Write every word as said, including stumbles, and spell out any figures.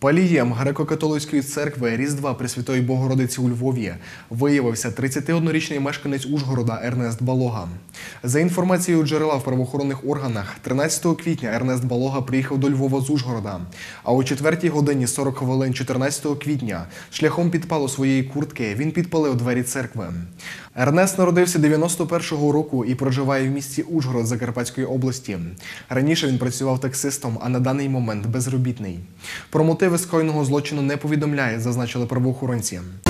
Палієм греко-католицької церкви Різдва Пресвятої Богородиці у Львові виявився тридцятиоднорічний мешканець Ужгорода Ернест Балога. За інформацією джерела в правоохоронних органах, тринадцятого квітня Ернест Балога приїхав до Львова з Ужгорода, а о четвертій годині сорок хвилин чотирнадцятого квітня шляхом підпалу своєї куртки він підпалив двері церкви. Ернест народився дев'яносто першого року і проживає в місті Ужгород Закарпатської області. Раніше він працював таксистом, а на даний момент безробітний. Про мотиви скоєного злочину не повідомляє, зазначили правоохоронці.